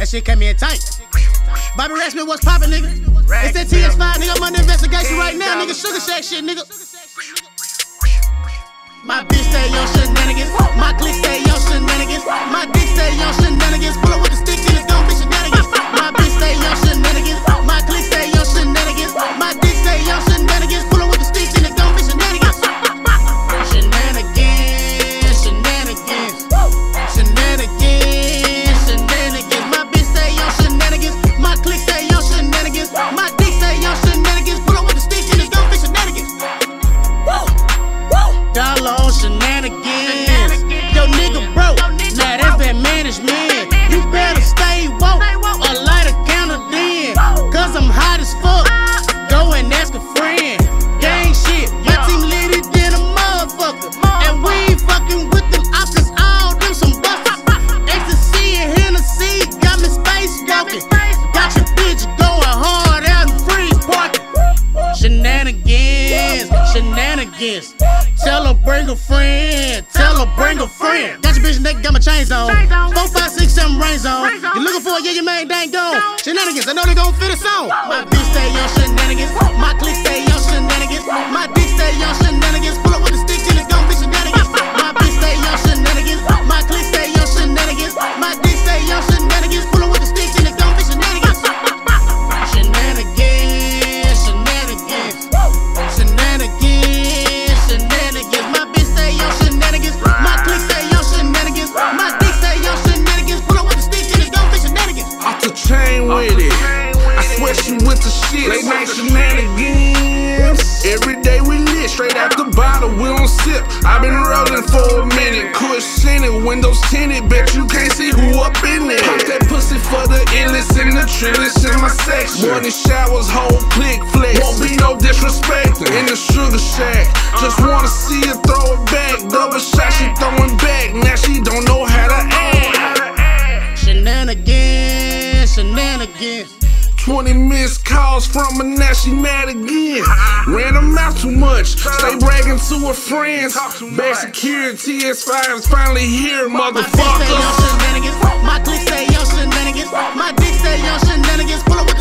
That shit came in tight. Bobby Racksmith, what's poppin', nigga? It's that TS5, nigga. I'm under investigation right now, nigga. Sugar Shack shit, nigga. My bitch stay on shenanigans. My clique stay on shenanigans. My dick stay on shenanigans. Pull up with the stick and it's gon' be shenanigans. My bitch stay on shenanigans. My clique stay on shenanigans. My dick stay on shenanigans. Pull up with the stick and it's gon' be shenanigans. Shenanigans, shenanigans, shenanigans, shenanigans. My bitch stay on shenanigans. My clique stay on shenanigans. My dick stay on shenanigans. Pull up with the stick and it's gon' be shenanigans. Dolla on shenanigans. Yo, nigga broke. Now that's bad management. You better stay woke or light a candle then. Cause I'm hot as fuck. Go and ask a friend. Gang shit. My team lit it than a motherfucker. And we ain't fucking with them options. All them some busters. Ecstasy and Hennessy got me space walking. Got your bitch going hard out in free parking. Shenanigans, shenanigans. Tell her bring a friend, tell her bring a friend. Got your bitch naked, got my chains on. 4, 5, 6, 7 rings on. You looking for it, yeah, your man dang gone. Shenanigans, I know they gon' fit a song. My bitch stay on shenanigans. My clique stay on shenanigans. My dick stay on shenanigans. Pull up with the stick and it's gon' be shenanigans. My bitch stay on shenanigans. My clique stay on shenanigans. My dick stay on shenanigans. Pull up with the stick and it's gon' be shenanigans. Shenanigans, shenanigans, shenanigans, shenanigans. My bitch stay on shenanigans. My clique stay on shenanigans. My dick stay on shenanigans. Pull up with the stick and it's gon' be shenanigans. Off the chain with it. I swear she with the shit. Late night shenanigans. Every day we lit, straight out the bottle, we don't sip. I've been rolling for a minute, cushion it, windows tinted. Bet you can't see who up in it. Pop that pussy for the illest and the trillest in my section. Morning showers, whole click flex. Won't be no disrespect in the Sugar Shack. Just wanna see her throw it back. Double shot, she throwing back. Now she don't know how to act. Shenanigans, shenanigans. 20 missed calls from her, now she mad again. Ran her mouth too much, stay bragging to her friends. Back security, TS5 is finally here, motherfucker. My clique stay on shenanigans. My clique stay on shenanigans. My dick stay on shenanigans. Pull up with